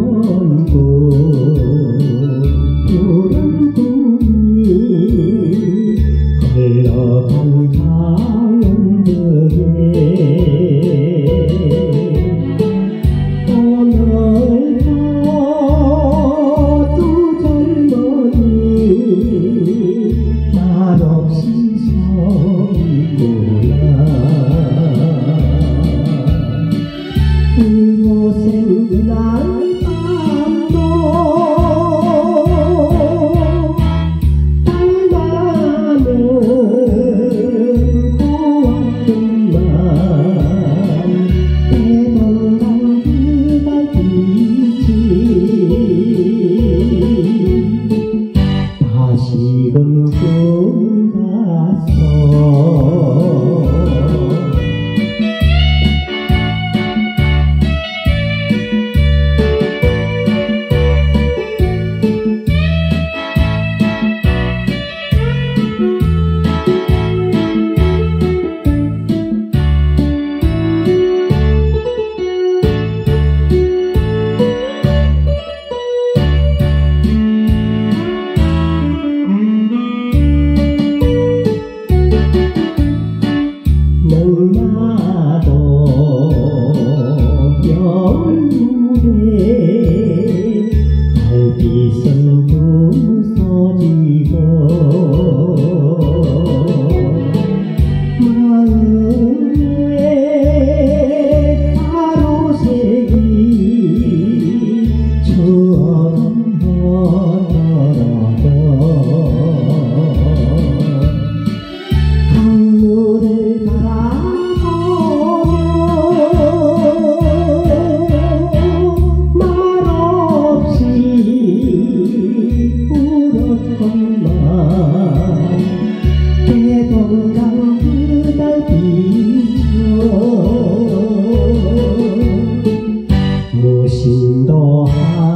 푸른 꿈이 흘러간 자연들에 오늘도 두 젊은이 말없이 서 있구나. 그곳엔 그날 밤도 달나는 고왔구만. 대동강 그달빛이 다시금 꿈 같소. 나도 겨울에 달빛은 부서지고 마음에 가로색이 추억은 더더라도 강물을 말없이 울었건만. 대동강 그달빛처 무심도